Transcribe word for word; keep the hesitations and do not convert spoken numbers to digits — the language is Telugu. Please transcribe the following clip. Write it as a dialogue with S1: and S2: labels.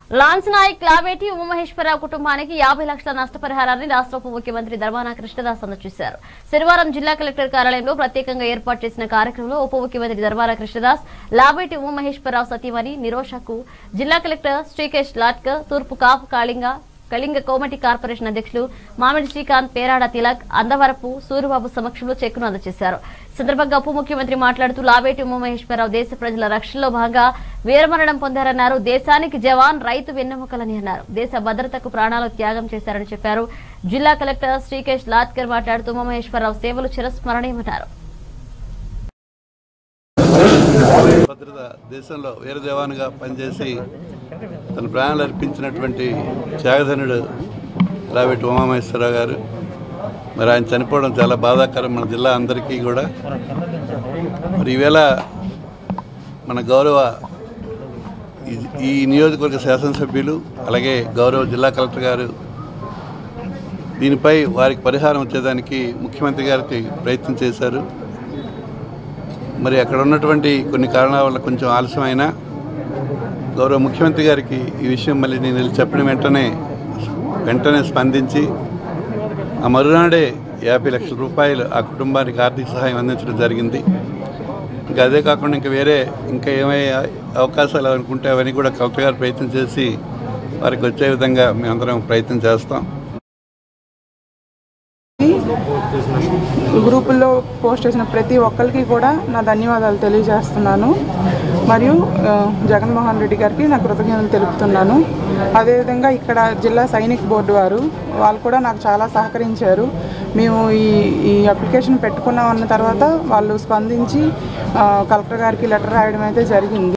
S1: లాన్స్ నాయక్ లావేటి ఉమామహేశ్వరరావు కుటుంబానికి యాభై లక్షల నష్టపరిహారాన్ని రాష్ట్ర ఉప ముఖ్యమంత్రి ధర్మాన కృష్ణదాస్ అందజేశారు. శనివారం జిల్లా కలెక్టర్ కార్యాలయంలో ప్రత్యేకంగా ఏర్పాటు చేసిన కార్యక్రమంలో ఉప ముఖ్యమంత్రి ధర్మాన కృష్ణదాస్ లావేటి ఉమామహేశ్వరరావు సతీమణి నిరోషకు జిల్లా కలెక్టర్ శ్రీకేష్ లాట్కర్, తూర్పు కాపు కాళింగ కళింగ కోమటి కార్పొరేషన్ అధ్యక్షులు మామిడి శ్రీకాంత్, పేరాడ తిలక్, అందవరపు సూరిబాబు సమక్షంలో చెక్కును అందజేశారు. సందర్భంగా ఉప ముఖ్యమంత్రి మాట్లాడుతూ లావేటి ఉమామహేశ్వరరావు దేశ ప్రజల రక్షణలో భాగంగా వీరమరణం పొందారన్నారు. దేశానికి జవాన్, రైతు వెన్నెముకలని అన్నారు. దేశ భద్రతకు ప్రాణాలు త్యాగం చేశారని చెప్పారు. జిల్లా కలెక్టర్ శ్రీకేష్ లాట్కర్ మాట్లాడుతూ ఉమామహేశ్వరరావు సేవలు చిరస్మరణీయమన్నారు.
S2: భద్రత దేశంలో వీర జవాన్గా పనిచేసి తన ప్రాణాలు అర్పించినటువంటి త్యాగధనుడు లావేటి ఉమామహేశ్వరరావు గారు. మరి ఆయన చనిపోవడం చాలా బాధాకరం మన జిల్లా అందరికీ కూడా. మరి ఈవేళ మన గౌరవ ఈ నియోజకవర్గ శాసనసభ్యులు అలాగే గౌరవ జిల్లా కలెక్టర్ గారు దీనిపై వారికి పరిహారం వచ్చేదానికి ముఖ్యమంత్రి గారికి ప్రయత్నం చేశారు. మరి అక్కడ ఉన్నటువంటి కొన్ని కారణాల వల్ల కొంచెం ఆలస్యమైనా గౌరవ ముఖ్యమంత్రి గారికి ఈ విషయం మళ్ళీ నేను చెప్పిన వెంటనే వెంటనే స్పందించి ఆ మరునాడే యాభై లక్షల రూపాయలు ఆ కుటుంబానికి ఆర్థిక సహాయం అందించడం జరిగింది. ఇంకా అదే కాకుండా ఇంకా వేరే ఇంకా ఏమయ్యే అవకాశాలు అనుకుంటే అవన్నీ కూడా కలెక్టర్ గారు ప్రయత్నం చేసి వారికి వచ్చే విధంగా మేమందరం ప్రయత్నం చేస్తాం.
S3: గ్రూపుల్లో పోస్ట్ చేసిన ప్రతి ఒక్కరికి కూడా నా ధన్యవాదాలు తెలియజేస్తున్నాను. మరియు జగన్మోహన్ రెడ్డి గారికి నా కృతజ్ఞతలు తెలుపుతున్నాను. అదేవిధంగా ఇక్కడ జిల్లా సైనిక్ బోర్డు వారు వాళ్ళు కూడా నాకు చాలా సహకరించారు. మేము ఈ ఈ అప్లికేషన్ పెట్టుకున్నామన్న తర్వాత వాళ్ళు స్పందించి కలెక్టర్ గారికి లెటర్ రాయడం అయితే జరిగింది.